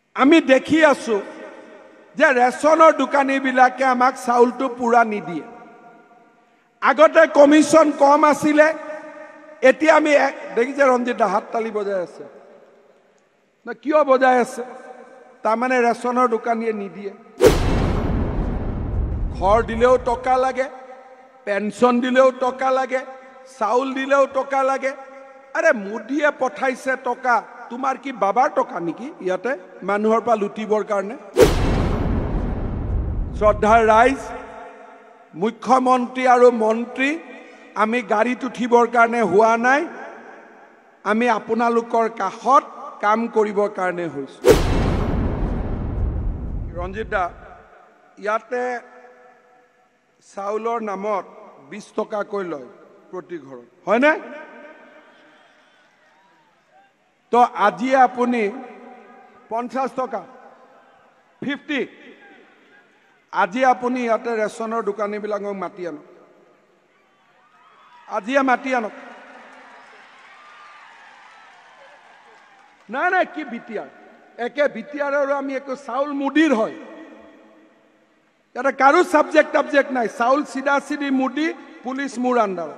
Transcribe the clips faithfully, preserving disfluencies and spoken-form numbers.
আমি দেখি আছো যে ৰেচনৰ দোকানীবিলাকে আমাক চাউলটো পুৰা নিদিয়ে আগতে কমিশন কম আছিলে এতিয়া আমি দেখিছে ৰঞ্জিত হাত তালি বজাই আছে না কিয় বজাই আছে তাৰ মানে ৰেচনৰ দোকানীয়ে নিদিয়ে ঘৰ দিলেও টকা লাগে পেনশন দিলেও টকা লাগে চাউল দিলেও টকা লাগে আরে মোদিয়ে পঠাইছে টকা তোমাৰ কি বাবার টকা নেকি ইয়াতে মানুহৰ পৰা লুটিবৰ কাৰণে শ্ৰদ্ধাৰ ৰাইজ মুখ্যমন্ত্ৰী আৰু মন্ত্ৰী আমি গাড়ীত উঠিবৰ কাৰণে হোৱা নাই আমি আপোনালোকৰ কাষত কাম কৰিবৰ কাৰণে হৈছো ৰঞ্জিত দা ইয়াতে চাউলৰ নামত বিশ টকা কৈ লয় প্ৰতি ঘৰত হয় না তো আজি আপুনি পঞ্চাশ টকা পঞ্চাশ আজি আপুনি ইয়াতে ৰেচনৰ দোকানীবিলাকক মাতি আনক আজিয়ে মাতি আনক নাই নাই কি বিটিয়াৰ একে বিটিয়াৰ আৰু আমি একো চাউল মুদিৰ হয় ইয়াতে কাৰো সাবজেক্ট অবজেক্ট নাই চাউল চিধা চিধি মুদি পুলিচ মোৰ আণ্ডাৰ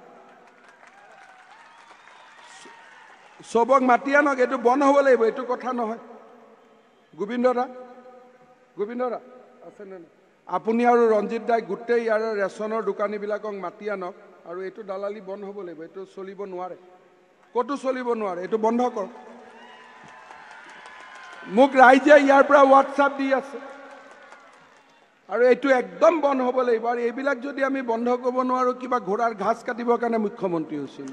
সবক মাতি আনক এইটো বন্ধ হ'ব লাগিব এইটো কথা নহয় গোবিন্দৰা গোবিন্দৰা আছে নে আপুনি আৰু ৰঞ্জিত দাই গোটেই ইয়াৰ ৰেচনৰ দোকানীবিলাকক মাতি আনক আৰু এইটো দালালি বন্ধ হ'ব লাগিব এইটো চলিব নোৱাৰে কতো চলিব নোৱাৰে এইটো বন্ধ কৰক মোক ৰাইজে ইয়াৰ পৰা হোৱাটছআপ দি আছে আৰু এইটো একদম বন্ধ হ'ব লাগিব আৰু এইবিলাক যদি আমি বন্ধ কৰিব নোৱাৰো কিবা ঘোঁৰাৰ ঘাস কাটিবৰ কাৰণে মুখ্যমন্ত্ৰী হৈছিল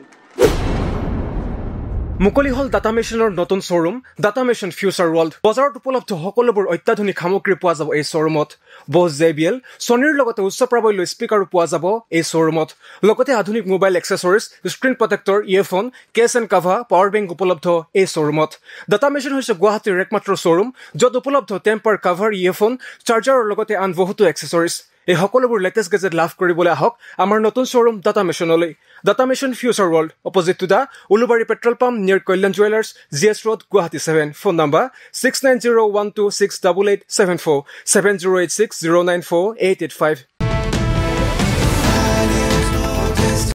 মুকলি হল ডাটা মেচিনৰ নতুন showroom data machine future world বজাৰত উপলব্ধ সকলোবোৰ অত্যাধুনিক সামগ্ৰী পোৱা যাব এই শ্বৰুমত বছ জে বি এল ছনীৰ লগতে উচ্চ প্ৰাবল্য স্পিকাৰো পোৱা যাব এই শ্বৰুমত লগতে আধুনিক mobile accessories screen protector earphone case and cover power bank উপলব্ধ এই শ্বৰুমত ডাটা মেচিন হৈছে গুৱাহাটীৰ একমাত্ৰ শ্বৰুম য'ত উপলব্ধ টেম্পাৰ কাভাৰ ইয়েৰফোন চাৰ্জাৰৰ লগতে আন বহুতো এক্সেসৰিজ এই সকলোবোৰ লেটেষ্ট গেজেট লাভ কৰিবলৈ আহক আমাৰ নতুন শ্বৰুম ডাটা মেচিনলৈ data machine future world opposite to the Ulubari petrol pump near Kalyan Jewellers G S road Guwahati seven phone number six nine zero' one two six double eight seven four seven zero' eight six zero' nine four eight eight five